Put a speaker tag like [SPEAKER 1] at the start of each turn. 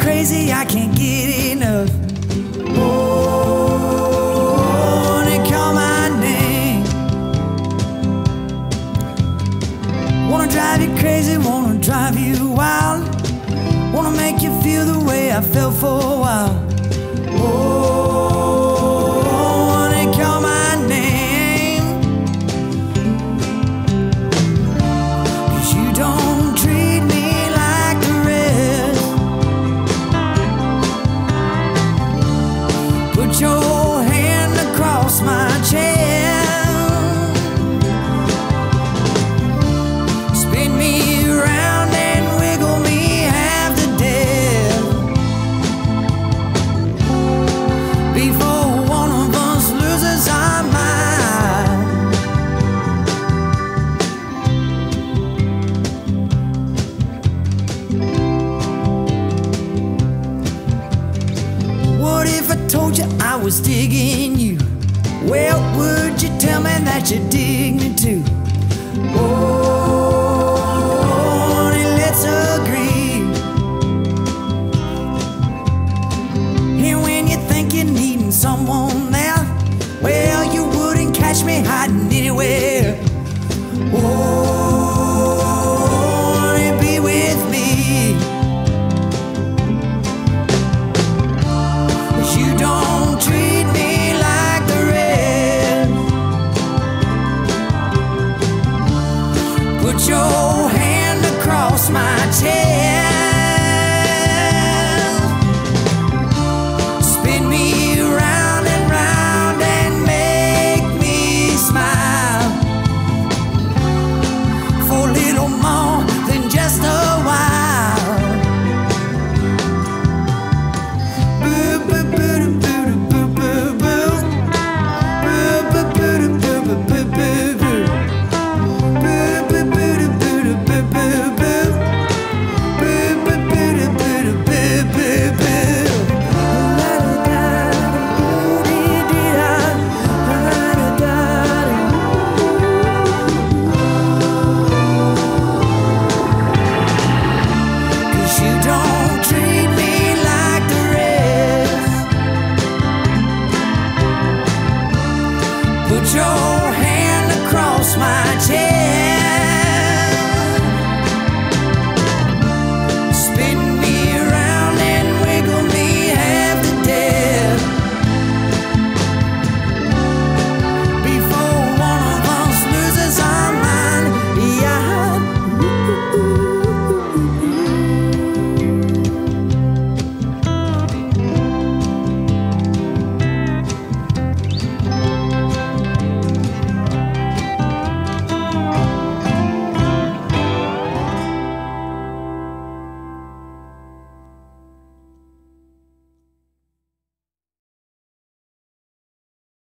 [SPEAKER 1] crazy, I can't get enough. Oh, they call my name. Wanna drive you crazy, wanna drive you wild, wanna make you feel the way I felt for a while. Oh, they call my name. 'Cause you don't treat me like the rest. Put your hand across my chest, spin me around and wiggle me half to death before one of us loses our mind. What if I told you I was digging you? Well, would you tell me that you dig me too? Oh, then let's agree. And when you think you're needing someone there, well, you wouldn't catch me hiding anywhere